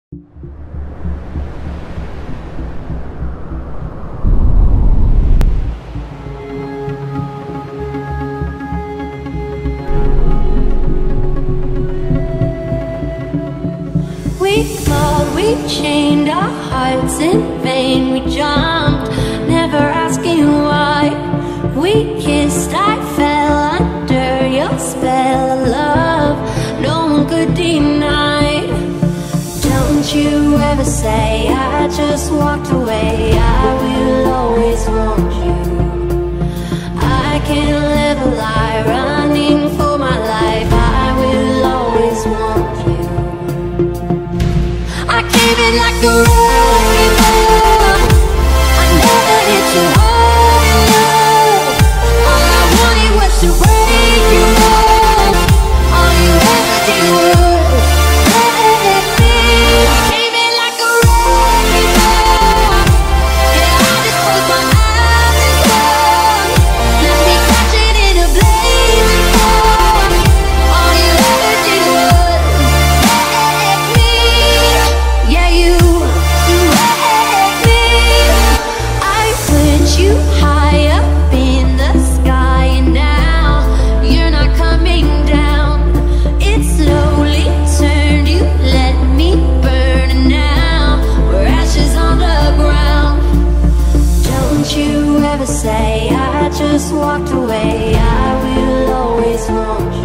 We fought, we chained our hearts in vain. We jumped, never asking why. We kissed, I fell under your spell of love no one could deny. Don't you ever say I just walked away. I will always want you. I can't live a lie, running for my life. I will always want you. I came in like a wrecking ball. I never hit you hard enough. All I wanted was to break you off. All you ever did was let me. I came in like a wrecking ball. Yeah, I just closed my eyes and swung. Let me catch it in a blazing fall. All you ever did was let me. Yeah, you wrecked me. I put you high up in the sky, and now you're not coming down. It slowly turned, you let me burn, and now we're ashes on the ground. Don't you ever say I just walked away. I will always want you.